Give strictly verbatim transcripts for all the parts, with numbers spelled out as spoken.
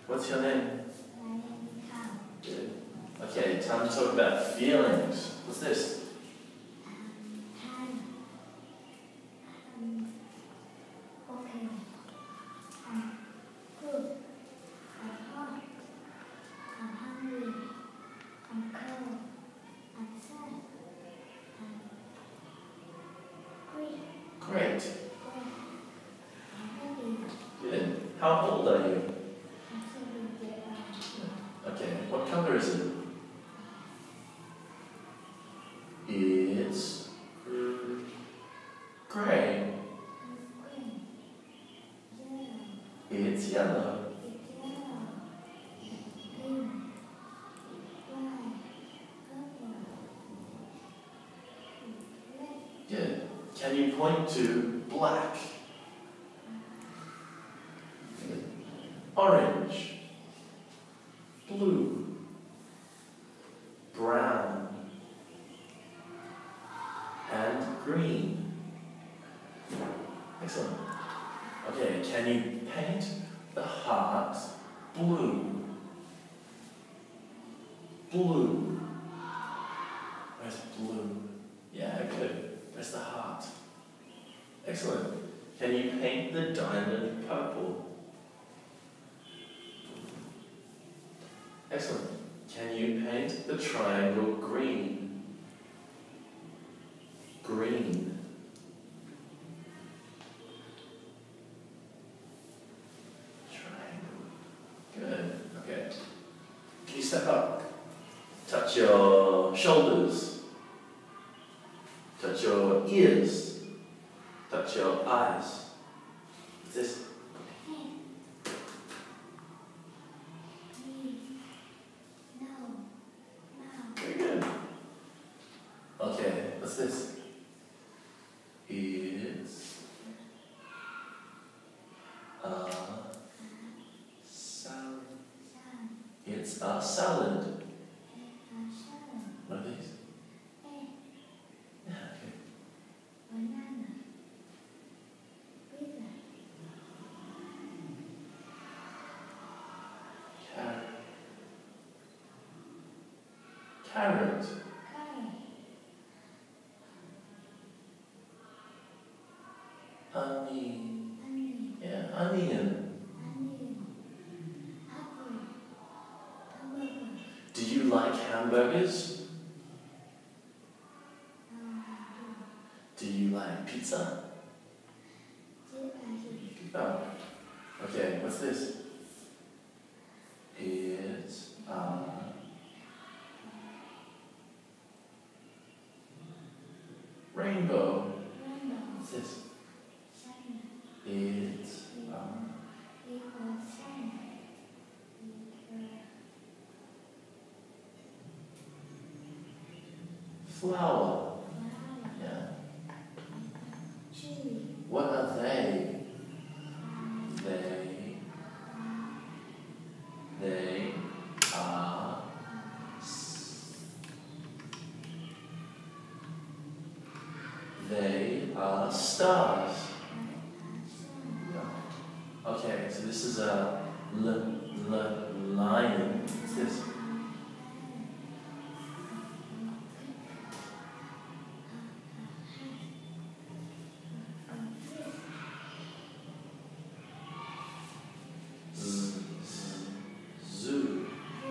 What's your name? My name is Tom. Good. Okay, time to talk about feelings. What's this? Um, Time. Um, okay. I'm good. I'm hot. I'm hungry. I'm cold. I'm sad. I'm great. Great. Great. I'm happy. Good. How old are you? I'm seven years old. Okay, what color is it? It's mm, gray. I'm green. Yellow. It's yellow. It's yellow. Green. White. Purple. Red. Good. Can you point to black? Orange. Blue. Brown. And green. Excellent. Okay, can you paint the heart blue? Blue. Where's blue? Yeah, good. Where's the heart? Excellent. Can you paint the diamond purple? Excellent. Can you paint the triangle green? Green. Triangle. Good. Okay. Can you step up? Touch your shoulders. Touch your ears. Touch your eyes. What's this? No. No. Very good. Okay, what's this? It's a salad. Sun. It's a salad. A sun. What are these? Egg. Yeah, okay. Banana. Pizza. Carrot. Carrot. Carrot. Onion. Onion. Yeah, onion. Onion. Apple. Hamburger. Do you like hamburgers? No, Do you like pizza? two. Oh. Okay, what's this? It's a rainbow. Rainbow. What's this? Sun. It's a Equal sun. flower. Flower. Yeah. Tree. What are they? They they are s- they are stars. Sun. Yeah. Okay, so this is a l l lion. What's this? Z, z, zoo.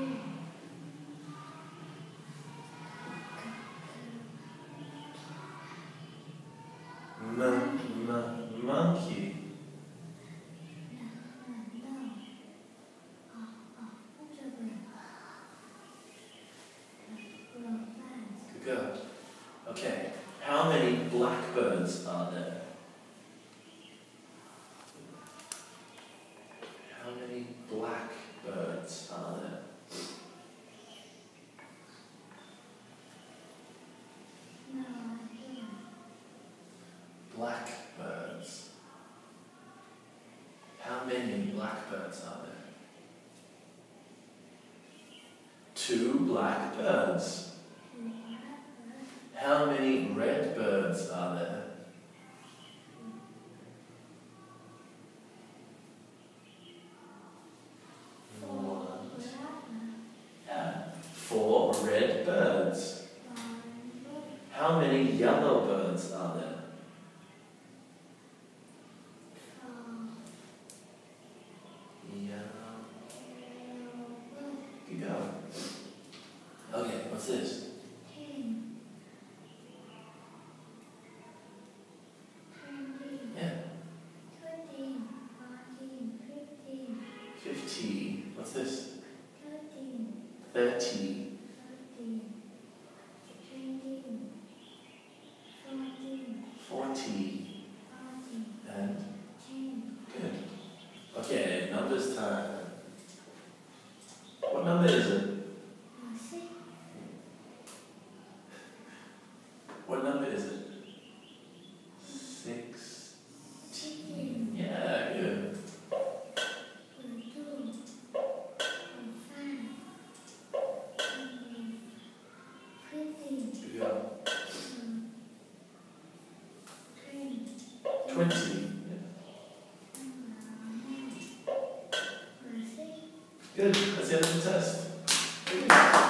M, m, monkey. Good girl. Okay, how many blackbirds are there? How many blackbirds are there? Blackbirds. How many blackbirds are there? Two blackbirds. How many red birds are there? T. What's this? thirteen, Thirty. thirteen, twenty, fourteen, Forty. forty, And ten, good. Okay, numbers time. What number is it? uh, six, What number is it? Six. sixteen, Yeah, good. forty-two, forty-five, forty, fifty, Good job. twenty, Twenty. uh, six. Good. That's the end of the test. Very good.